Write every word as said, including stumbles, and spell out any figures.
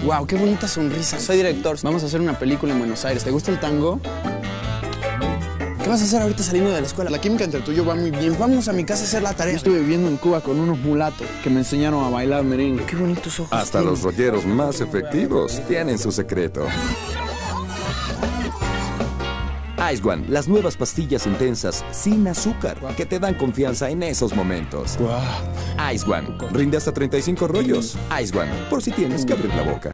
Wow, qué bonita sonrisa. Soy director. Vamos a hacer una película en Buenos Aires. ¿Te gusta el tango? ¿Qué vas a hacer ahorita saliendo de la escuela? La química entre tú y yo va muy bien. Vamos a mi casa a hacer la tarea. Yo estuve viviendo en Cuba con unos mulatos que me enseñaron a bailar merengue. Qué bonitos ojos. Hasta tienen. los rolleros más efectivos tienen su secreto. Ice One, las nuevas pastillas intensas sin azúcar que te dan confianza en esos momentos. Wow. Ice One, rinde hasta treinta y cinco rollos. Ice One, por si tienes que abrir la boca.